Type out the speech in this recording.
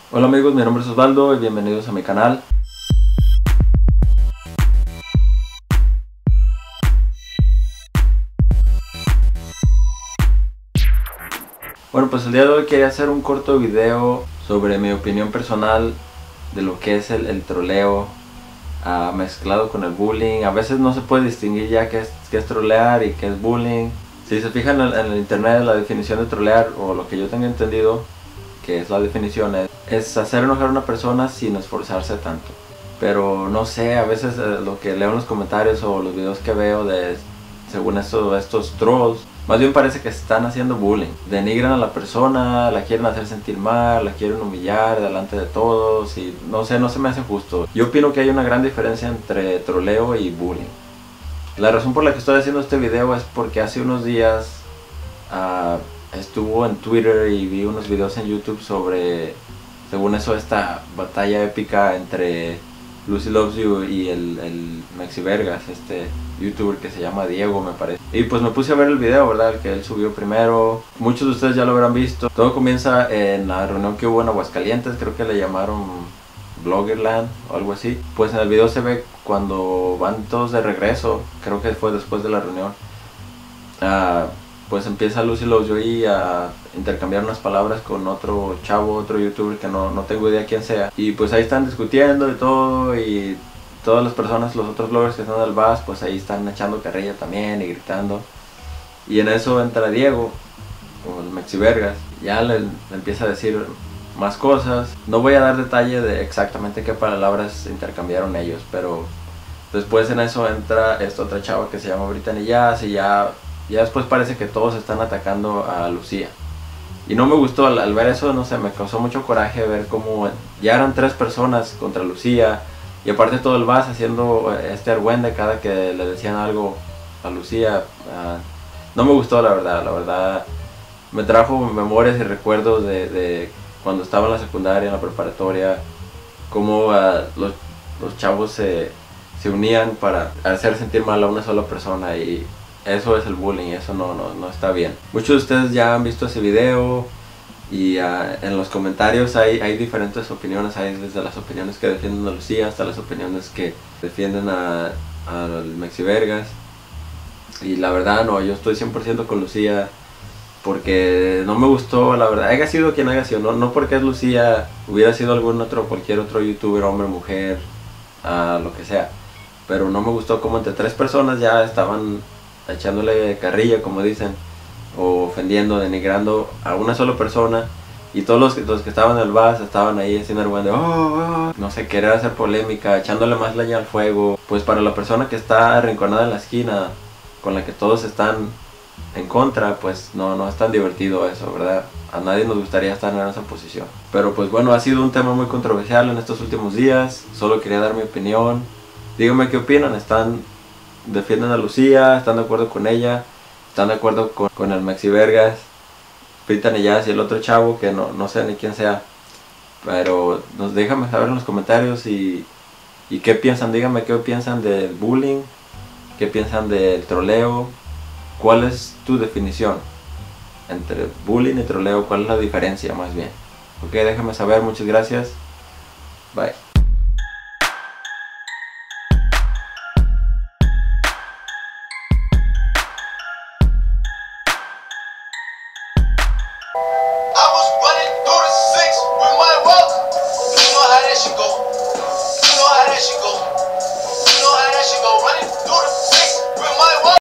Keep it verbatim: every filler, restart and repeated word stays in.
Hola amigos, mi nombre es Osvaldo y bienvenidos a mi canal. Bueno, pues el día de hoy quería hacer un corto video sobre mi opinión personal de lo que es el, el troleo uh, mezclado con el bullying. A veces no se puede distinguir ya qué es, qué es trolear y qué es bullying. Si se fijan en, en el internet, la definición de trolear, o lo que yo tengo entendido que es la definición, es, es hacer enojar a una persona sin esforzarse tanto. Pero no sé, a veces eh, lo que leo en los comentarios o los videos que veo de, según esto, estos trolls, más bien parece que están haciendo bullying. Denigran a la persona, la quieren hacer sentir mal, la quieren humillar delante de todos y no sé, no se me hace justo. Yo opino que hay una gran diferencia entre troleo y bullying. La razón por la que estoy haciendo este video es porque hace unos días uh, estuvo en Twitter y vi unos videos en YouTube sobre, según eso, esta batalla épica entre Lucy Loves You y el, el Mexi Vergas, este youtuber que se llama Diego, me parece. Y pues me puse a ver el video, ¿verdad? El que él subió primero. Muchos de ustedes ya lo habrán visto. Todo comienza en la reunión que hubo en Aguascalientes, creo que le llamaron Bloggerland o algo así. Pues en el video se ve cuando van todos de regreso, creo que fue después de la reunión. Uh, pues empieza Lucy Loves You ahí a intercambiar unas palabras con otro chavo, otro youtuber que no, no tengo idea quién sea. Y pues ahí están discutiendo y todo, y todas las personas, los otros bloggers que están del bus, pues ahí están echando carrilla también y gritando. Y en eso entra Diego, o el Mexi Vergas, ya le, le empieza a decir más cosas. No voy a dar detalle de exactamente qué palabras intercambiaron ellos, pero después en eso entra esta otra chava que se llama Brittany Jazz, y ya, ya después parece que todos están atacando a Lucía. Y no me gustó, al, al ver eso, no sé, me causó mucho coraje ver cómo ya eran tres personas contra Lucía. Y aparte todo el bus haciendo este argüende cada que le decían algo a Lucía. Uh, no me gustó, la verdad, la verdad. Me trajo memorias y recuerdos de, de cuando estaba en la secundaria, en la preparatoria. Cómo uh, los, los chavos se, se unían para hacer sentir mal a una sola persona. Y eso es el bullying, eso no, no, no está bien. Muchos de ustedes ya han visto ese video. Y uh, en los comentarios hay, hay diferentes opiniones, hay desde las opiniones que defienden a Lucía hasta las opiniones que defienden a, a Mexi Vergas. Y la verdad no, yo estoy cien por ciento con Lucía, porque no me gustó, la verdad, haya sido quien haya sido, no, no porque es Lucía, hubiera sido algún otro, cualquier otro youtuber, hombre, mujer, uh, lo que sea. Pero no me gustó como entre tres personas ya estaban echándole carrilla, como dicen, o ofendiendo, denigrando a una sola persona, y todos los, los que estaban en el bus estaban ahí haciendo el buen de oh, oh, no sé, querer hacer polémica, echándole más leña al fuego. Pues para la persona que está arrinconada en la esquina, con la que todos están en contra, pues no, no es tan divertido eso, ¿verdad? A nadie nos gustaría estar en esa posición. Pero pues bueno, ha sido un tema muy controversial en estos últimos días. Solo quería dar mi opinión. Díganme qué opinan. ¿Están, defienden a Lucía? ¿Están de acuerdo con ella? ¿Están de acuerdo con, con el Mexi Vergas, Brittany Jazz y el otro chavo que no, no sé ni quién sea? Pero nos déjame saber en los comentarios y, y qué piensan. Díganme qué piensan del bullying, qué piensan del troleo. ¿Cuál es tu definición entre bullying y troleo? ¿Cuál es la diferencia más bien? Ok, déjame saber, muchas gracias. Bye. I was running through the six with my walk. You know how that shit go.